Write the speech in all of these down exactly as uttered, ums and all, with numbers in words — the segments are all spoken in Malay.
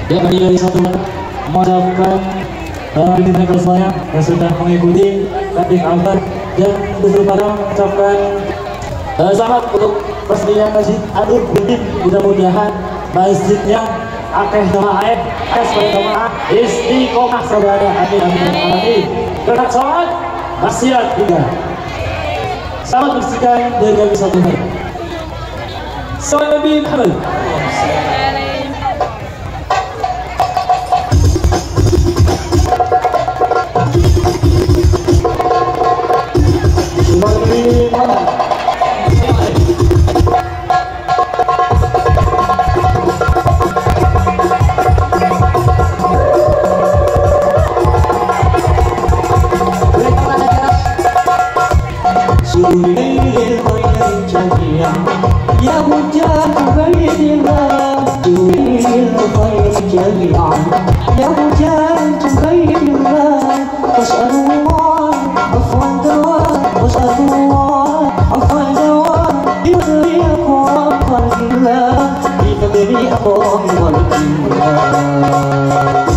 Ya, bagi dari satu mengucapkan pimpinan uh, semuanya yang sudah mengikuti Kadif Alfar dan betul pada mengucapkan uh, selamat untuk persediaan masjid Aduh Bidin. Mudah-mudahan masjidnya akeh doa aib, es pada doa istiqomah saudara. Amin amin amin. Berkat sholat maksiat juga. Selamat bersihkan dari kami satu hari. Salam Nabi Muhammad. يا مجاد بيت الله تريد الخير جميعا يا مجاد بيت الله واسأل الله عفو الدوام واسأل الله عفو الدوام بفضل أقوام خلق الله بفضل أقوام خلق الله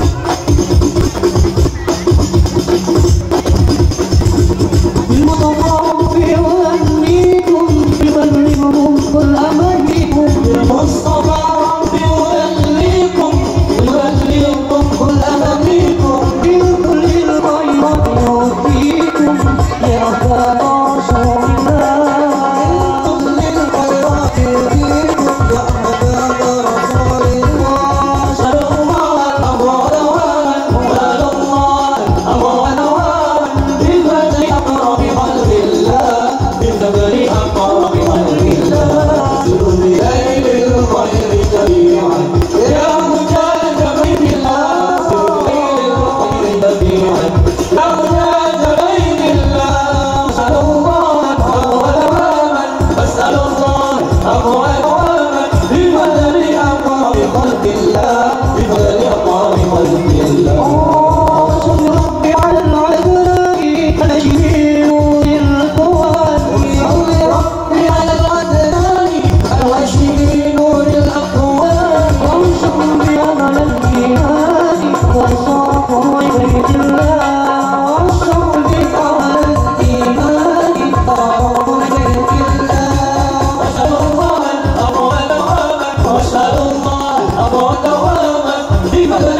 Viva